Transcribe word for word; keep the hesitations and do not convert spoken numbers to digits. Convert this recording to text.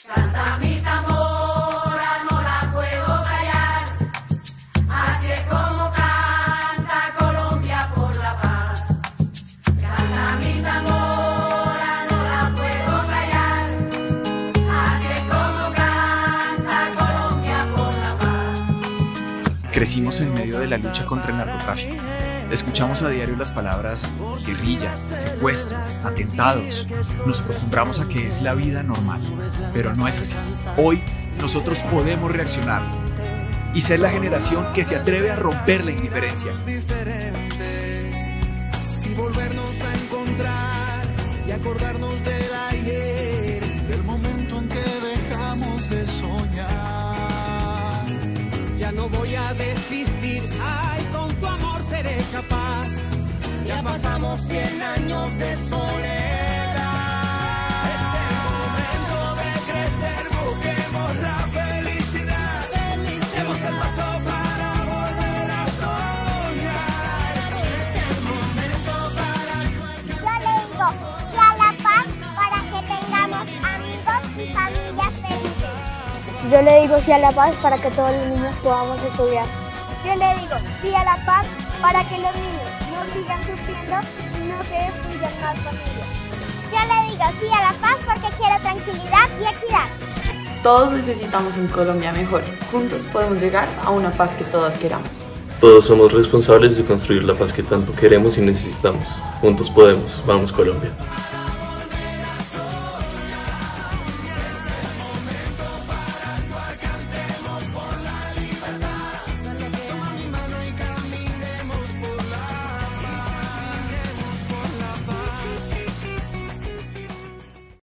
Canta mi tambora, no la puedo callar. Así es como canta Colombia por la paz. Canta mi tambora, no la puedo callar. Así es como canta Colombia por la paz. Crecimos en medio de la lucha contra el narcotráfico. Escuchamos a diario las palabras guerrilla, secuestro, atentados. Nos acostumbramos a que es la vida normal, pero no es así. Hoy nosotros podemos reaccionar y ser la generación que se atreve a romper la indiferencia. Y volvernos a encontrar y acordarnos del ayer, del momento en que dejamos de soñar. Ya no voy a desistir, ay, con tu amor seré capaz. Ya pasamos cien años de soledad. Es el momento de crecer, busquemos la felicidad. Demos el paso para volver a soñar. Es el momento para... Yo le digo sí a la paz para que tengamos amigos y familias felices. Yo le digo sí a la paz para que todos los niños podamos estudiar. Yo le digo sí a la paz para que los niños no sigan sufriendo y no se destruyan más familias. Yo le digo sí a la paz porque quiero tranquilidad y equidad. Todos necesitamos un Colombia mejor. Juntos podemos llegar a una paz que todas queramos. Todos somos responsables de construir la paz que tanto queremos y necesitamos. Juntos podemos. Vamos, Colombia.